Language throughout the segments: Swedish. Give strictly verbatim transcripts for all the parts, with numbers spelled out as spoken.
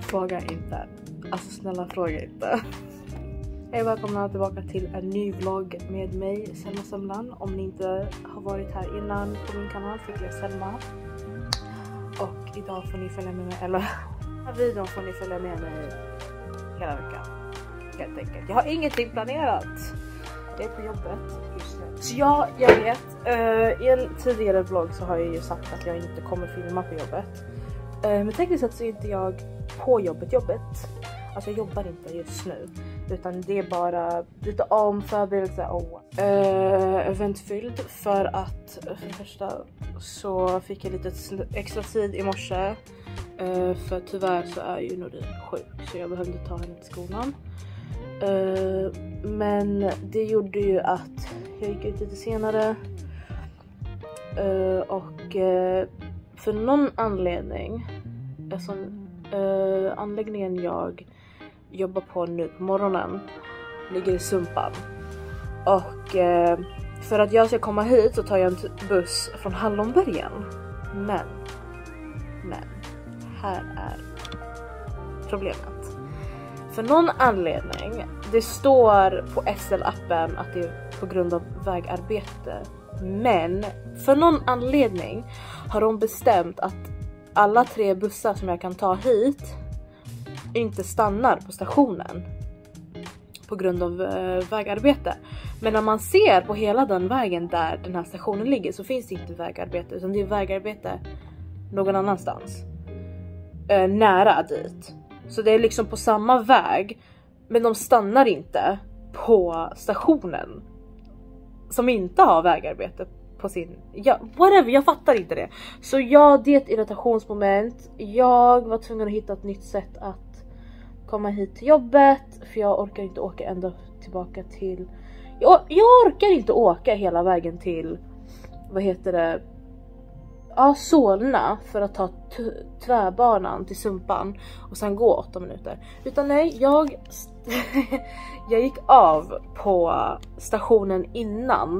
Fråga inte. Alltså snälla fråga inte. Hej, välkomna tillbaka till en ny vlogg med mig, Selma Semlan. Om ni inte har varit här innan på min kanal så heter jag Selma. Och idag får ni följa med mig, eller den här videon får ni följa med mig hela veckan. Helt enkelt. Jag har ingenting planerat. Jag är på jobbet just nu. Så ja, jag vet. Uh, I en tidigare vlogg så har jag ju sagt att jag inte kommer filma på jobbet. Uh, men tekniskt sett så är inte jag på jobbet jobbet. Alltså jag jobbar inte just nu. Utan det är bara lite om förberedelse och uh, eventfylld. För att för det första så fick jag lite extra tid i morse. Uh, för tyvärr så är ju Norin sjuk. Så jag behövde ta henne till skolan. Uh, men det gjorde ju att jag gick ut lite senare. Uh, och uh, för någon anledning. Alltså, uh, anläggningen jag jobbar på nu på morgonen ligger i Sumpan. Och uh, för att jag ska komma hit så tar jag en buss från Hallonbergen. Men, men, här är problemet. För någon anledning, det står på S L-appen att det är på grund av vägarbete. Men för någon anledning har de bestämt att alla tre bussar som jag kan ta hit inte stannar på stationen på grund av äh, vägarbete. Men när man ser på hela den vägen där den här stationen ligger så finns det inte vägarbete, utan det är vägarbete någon annanstans. Äh, nära dit. Så det är liksom på samma väg, men de stannar inte på stationen som inte har vägarbete på sin... Ja, whatever, jag fattar inte det. Så ja, det är ett irritationsmoment. Jag var tvungen att hitta ett nytt sätt att komma hit till jobbet. För jag orkar inte åka ända tillbaka till... Jag, jag orkar inte åka hela vägen till... Vad heter det? Ja, Solna för att ta tvärbanan till Sumpan och sen gå åtta minuter. Utan nej, jag jag gick av på stationen innan.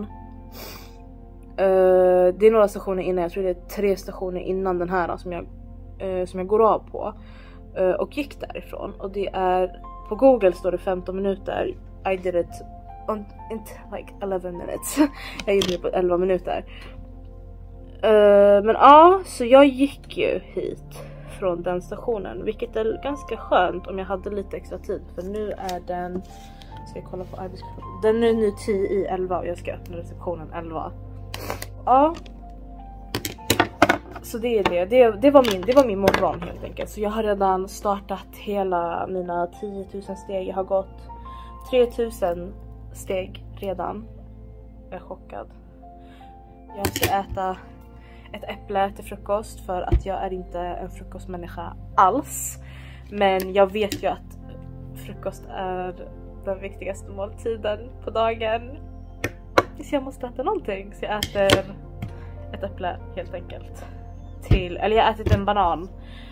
Uh, det är några stationer innan, jag tror det är tre stationer innan den här som jag, uh, som jag går av på. Uh, och gick därifrån. Och det är, på Google står det femton minuter. I did it on, in like eleven minutes. Jag gjorde det på elva minuter. Uh, men ja, så jag gick ju hit från den stationen, vilket är ganska skönt om jag hade lite extra tid. För nu är den, ska jag kolla på arbetsklockan, den är nu tio i elva och jag ska öppna receptionen elva. Ja, så det är det, det, det, var min, det var min morgon helt enkelt. Så jag har redan startat hela mina tio tusen steg. Jag har gått tre tusen steg redan. Jag är chockad. Jag ska äta ett äpple till frukost för att jag är inte en frukostmänniska alls. Men jag vet ju att frukost är den viktigaste måltiden på dagen. Så jag måste äta någonting. Så jag äter ett äpple helt enkelt. Till, eller jag har ätit en banan.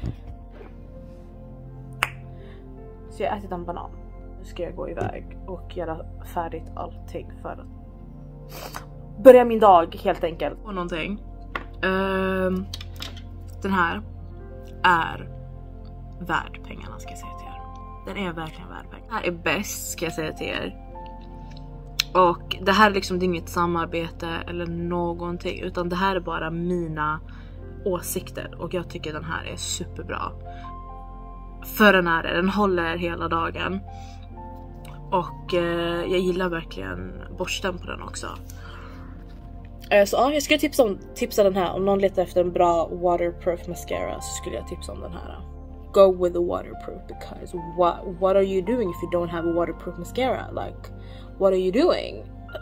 Så jag har ätit en banan. Nu ska jag gå iväg och göra färdigt allting för att börja min dag helt enkelt. Och någonting. Uh, den här är värd pengarna, ska jag säga till er. Den är verkligen värd pengarna. Den här är bäst, ska jag säga till er. Och det här är liksom inget samarbete eller någonting, utan det här är bara mina åsikter. Och jag tycker den här är superbra. För den här, den håller hela dagen. Och uh, jag gillar verkligen borsten på den också. Så ja, jag skulle tipsa, om, tipsa den här. Om någon letar efter en bra waterproof mascara så skulle jag tipsa om den här. Go with the waterproof, because what, what are you doing if you don't have a waterproof mascara? Like, what are you doing?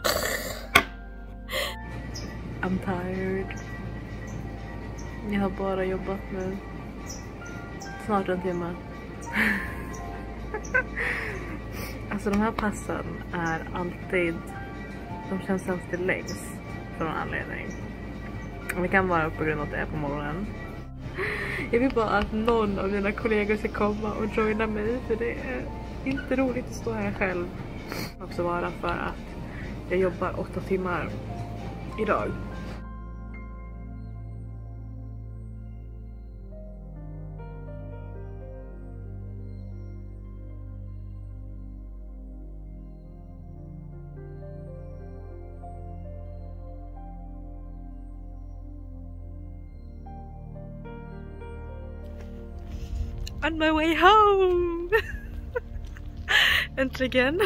I'm tired. Jag har bara jobbat nu snart en timme. Alltså de här passen är alltid, de känns alltid längst. För någon anledning. Och det kan vara på grund av att det är på morgonen. Jag vill bara att någon av mina kollegor ska komma och joina mig. För det är inte roligt att stå här själv. Också vara för att jag jobbar åtta timmar idag. On my way home! Äntligen!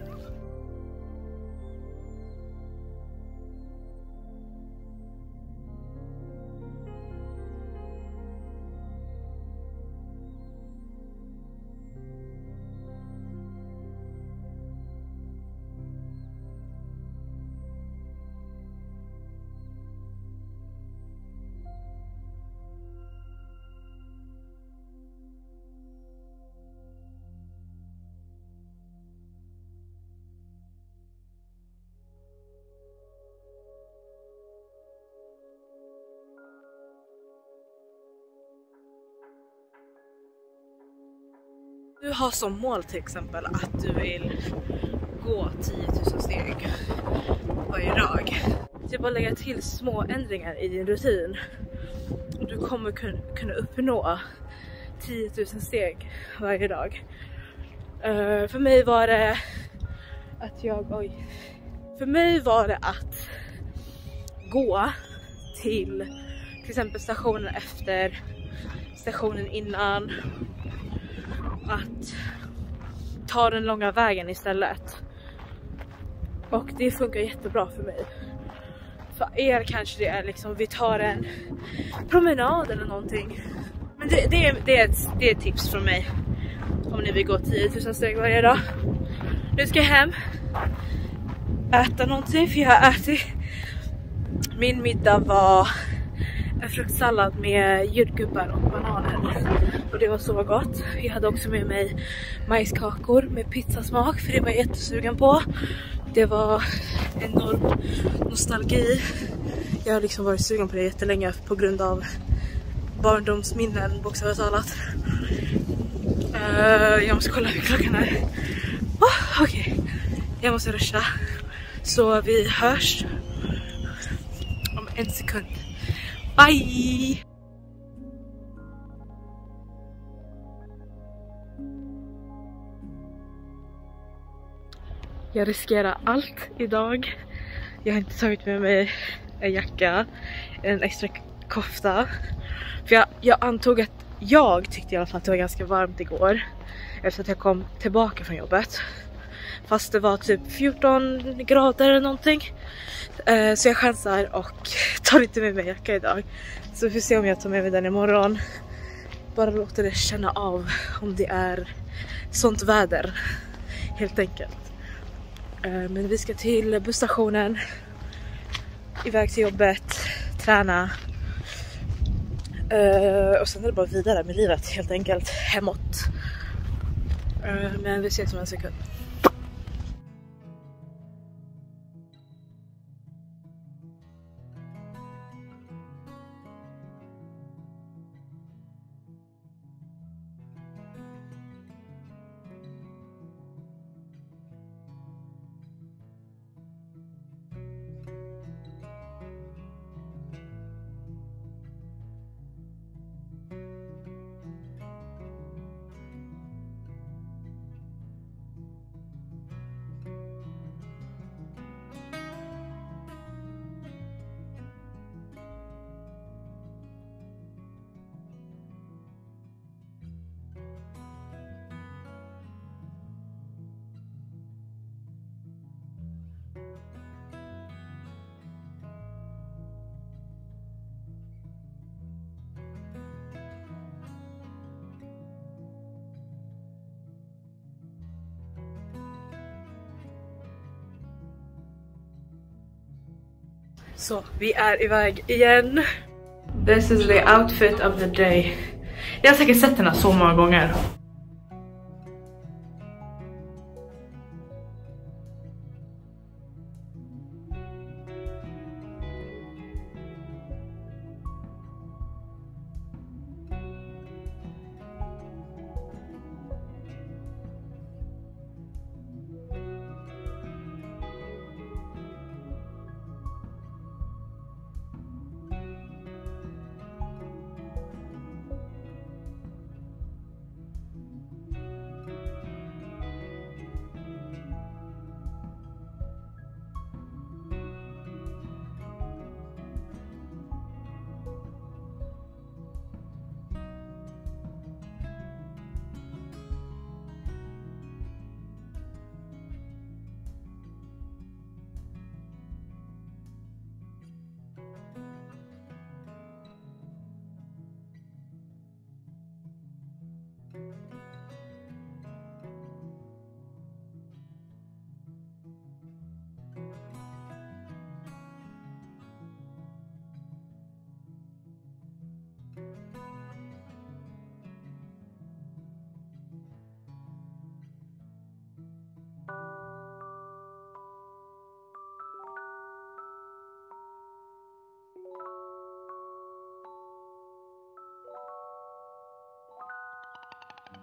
Du har som mål till exempel att du vill gå tio tusen steg varje dag. Så bara lägga till små ändringar i din rutin. Och du kommer kunna uppnå tio tusen steg varje dag. Uh, för mig var det att jag, oj. För mig var det att gå till till exempel stationen efter, stationen innan. Att ta den långa vägen istället. Och det funkar jättebra för mig. För er kanske det är liksom, vi tar en promenad eller någonting. Men det, det, är, det, är, ett, det är ett tips från mig. Om ni vill gå tio tusen steg varje dag. Nu ska jag hem. Äta någonting, för jag har ätit. Min middag var en fruktsallad med jordgubbar och bananer. Och det var så gott. Jag hade också med mig majskakor med pizzasmak, för det var jag jättesugen på. Det var enorm nostalgi. Jag har liksom varit sugen på det jättelänge på grund av barndomsminnen, bokstavligt talat. Uh, jag måste kolla hur klockan är. Oh, okej, okay. Jag måste ruscha. Så vi hörs om en sekund. Bye! Jag riskerar allt idag. Jag har inte tagit med mig en jacka, en extra kofta. För jag, jag antog att jag tyckte i alla fall att det var ganska varmt igår. Efter att jag kom tillbaka från jobbet. Fast det var typ fjorton grader eller någonting. Uh, så jag chansar och tar inte med mig jacka idag. Så vi får se om jag tar med mig den imorgon. Bara låter det känna av om det är sånt väder. Helt enkelt. Uh, men vi ska till busstationen. Iväg till jobbet. Träna. Uh, och sen är det bara vidare med livet helt enkelt. Hemåt. Uh, men vi ses om en sekund. Så, vi är iväg igen. This is the outfit of the day. Jag har säkert sett den här så många gånger.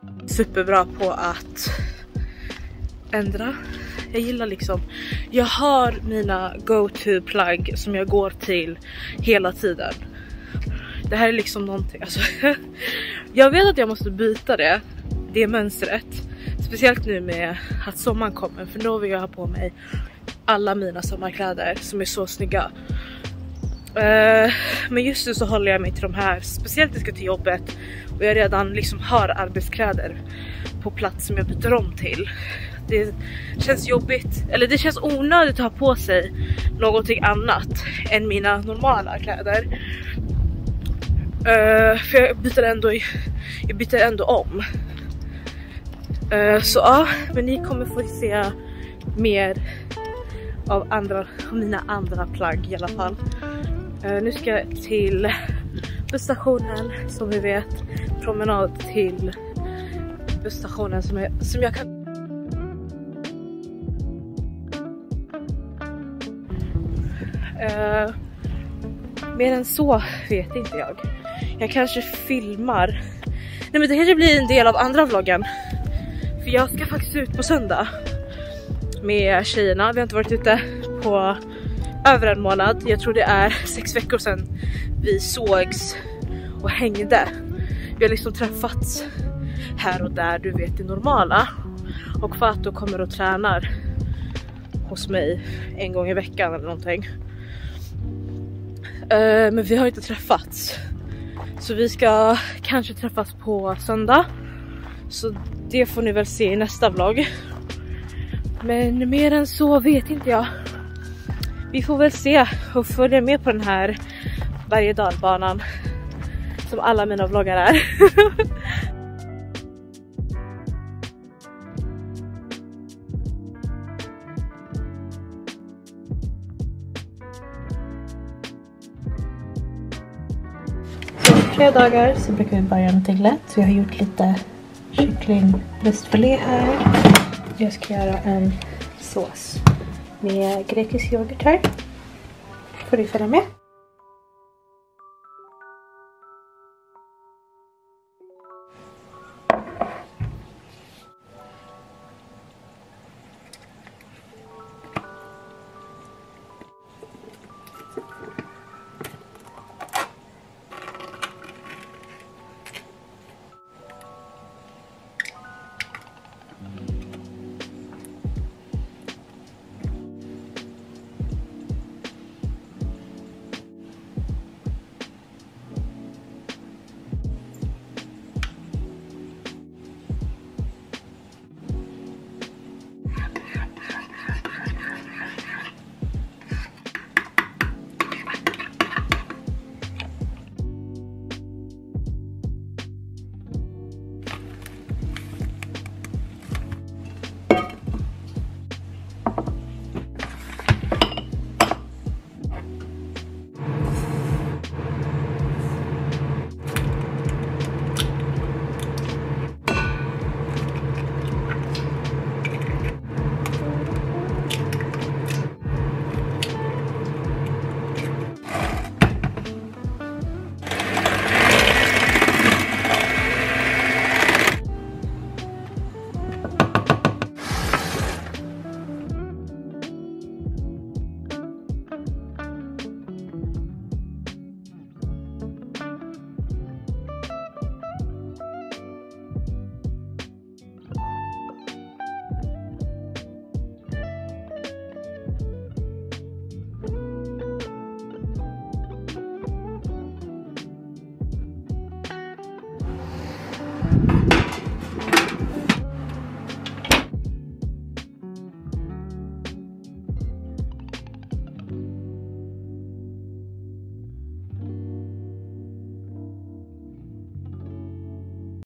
superbra på att ändra. Jag gillar liksom, jag har mina go-to-plagg som jag går till hela tiden. Det här är liksom någonting, alltså, jag vet att jag måste byta det, det mönstret. Speciellt nu med att sommaren kommer, för då vill jag ha på mig alla mina sommarkläder som är så snygga. Uh, men just nu så håller jag mig till de här, speciellt när jag ska till jobbet och jag redan liksom har arbetskläder på plats som jag byter om till. Det känns jobbigt, eller det känns onödigt att ha på sig någonting annat än mina normala kläder. Uh, för jag byter ändå, jag byter ändå om. Uh, så ja, men ni kommer få se mer av andra, mina andra plagg i alla fall. Uh, nu ska jag till busstationen, som vi vet, promenad till busstationen som, är, som jag kan. Uh, mer än så vet inte jag. Jag kanske filmar. Nej, men det kanske blir en del av andra vloggen. För jag ska faktiskt ut på söndag med tjejerna. Vi har inte varit ute på över en månad. Jag tror det är sex veckor sedan vi sågs och hängde. Vi har liksom träffats här och där, du vet, det normala. Och Fato kommer och tränar hos mig en gång i veckan eller någonting. Uh, men vi har inte träffats. Så vi ska kanske träffas på söndag. Så det får ni väl se i nästa vlogg. Men mer än så vet inte jag. Vi får väl se och följa med på den här berg- och dalbanan som alla mina vloggar är. Flera dagar så brukar vi börja någonting lätt. Så jag har gjort lite kycklingbröstfilé här. Jag ska göra en sås med grekisk yoghurt här. Får du följa med?